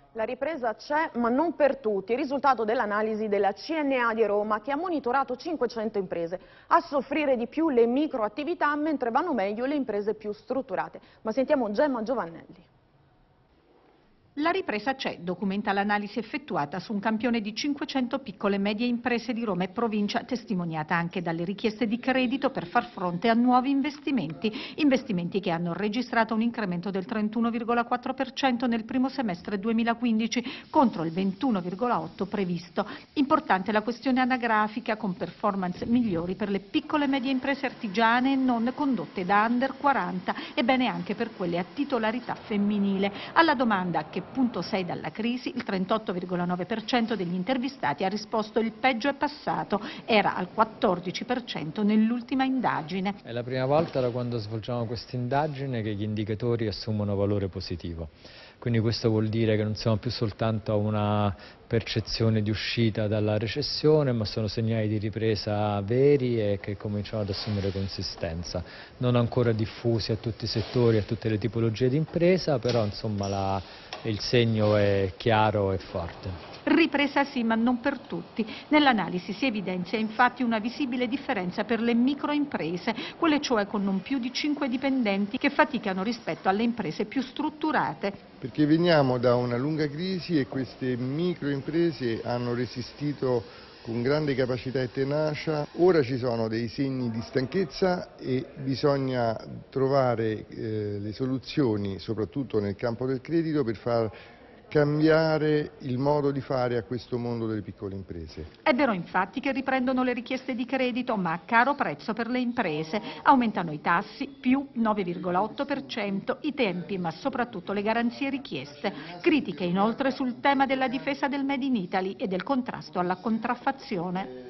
La ripresa c'è, ma non per tutti. Il risultato dell'analisi della CNA di Roma, che ha monitorato 500 imprese. A soffrire di più le microattività, mentre vanno meglio le imprese più strutturate. Ma sentiamo Gemma Giovannelli. La ripresa c'è, documenta l'analisi effettuata su un campione di 500 piccole e medie imprese di Roma e provincia, testimoniata anche dalle richieste di credito per far fronte a nuovi investimenti che hanno registrato un incremento del 31,4% nel primo semestre 2015 contro il 21,8% previsto. Importante la questione anagrafica, con performance migliori per le piccole e medie imprese artigiane e non condotte da under 40 e bene anche per quelle a titolarità femminile. Alla domanda che punto sei dalla crisi, il 38,9% degli intervistati ha risposto il peggio è passato, era al 14% nell'ultima indagine. È la prima volta da quando svolgiamo questa indagine che gli indicatori assumono valore positivo. Quindi questo vuol dire che non siamo più soltanto a una percezione di uscita dalla recessione, ma sono segnali di ripresa veri e che cominciano ad assumere consistenza. Non ancora diffusi a tutti i settori, a tutte le tipologie di impresa, però insomma il segno è chiaro e forte. Ripresa sì, ma non per tutti. Nell'analisi si evidenzia infatti una visibile differenza per le microimprese, quelle cioè con non più di 5 dipendenti, che faticano rispetto alle imprese più strutturate. Perché veniamo da una lunga crisi e queste microimprese hanno resistito con grande capacità e tenacia. Ora ci sono dei segni di stanchezza e bisogna trovare le soluzioni, soprattutto nel campo del credito, per far cambiare il modo di fare a questo mondo delle piccole imprese. È vero infatti che riprendono le richieste di credito, ma a caro prezzo per le imprese. Aumentano i tassi, più 9,8%, i tempi, ma soprattutto le garanzie richieste. Critiche inoltre sul tema della difesa del Made in Italy e del contrasto alla contraffazione.